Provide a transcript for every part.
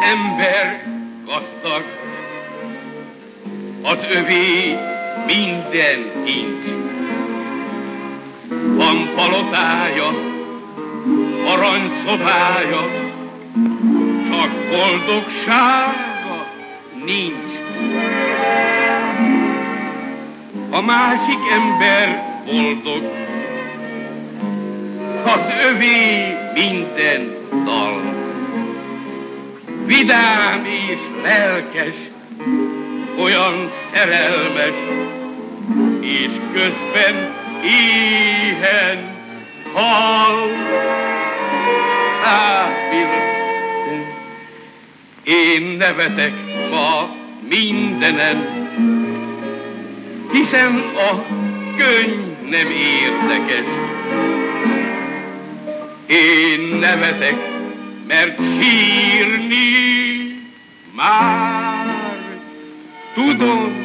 ember gazdag, az övé minden kincs. Van palotája, aranyszobája, csak boldogsága nincs. A másik ember boldog, az övé minden dal. Vidám és lelkes, olyan szerelmes, és közben éhen hal. Én nevetek ma mindenen, hiszen a könyv nem érdekes. Én nevetek, mert sírni már tudom,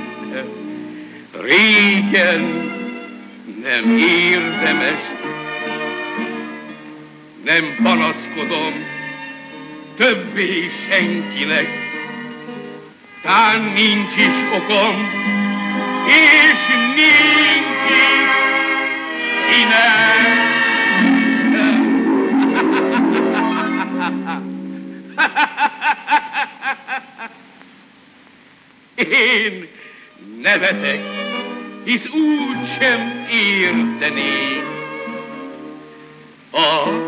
régen nem érdemes. Nem panaszkodom többé senkinek, tán nincs is okom, és nincs is kinek. Én nevetek, hisz úgy sem értenék. A